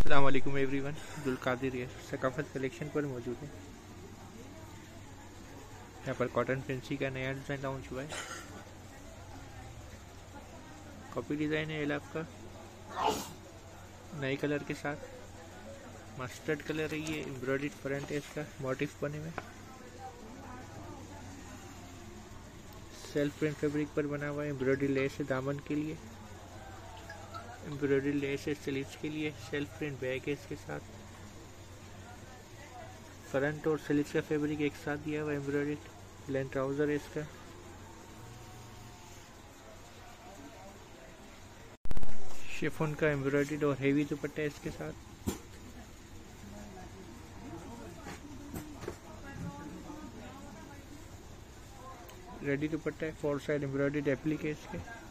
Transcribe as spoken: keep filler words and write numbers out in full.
अस्सलाम वालेकुम एवरीवन। अब्दुल कादिर ये सकाफत कलेक्शन पर मौजूद है। यहाँ पर कॉटन फैंसी का नया डिज़ाइन लॉन्च हुआ है। कॉपी डिज़ाइन है एलाफ का, नए कलर के साथ। मस्टर्ड कलर है ये, एम्ब्रॉयडर्ड फ्रंट है इसका, मोटिफ बने हुए। सेल्फ प्रिंट फैब्रिक पर बना हुआ है। एम्ब्रॉयडरी लेस है दामन के लिए, एम्ब्रॉयडरी लेस है स्लीव्स के लिए। सेल्फ प्रिंट बैग है इसके साथ। फ्रंट और स्लीव्स का फैब्रिक एक साथ दिया हुआ है। एम्ब्रॉयडरी प्लेन ट्राउजर है इसका। शिफॉन का एम्ब्रॉयडर्ड और हेवी दुपट्टा है इसके साथ। रेडी दुपट्टा है, फोर साइड एम्ब्रॉयडर्ड एप्लिक है इसके।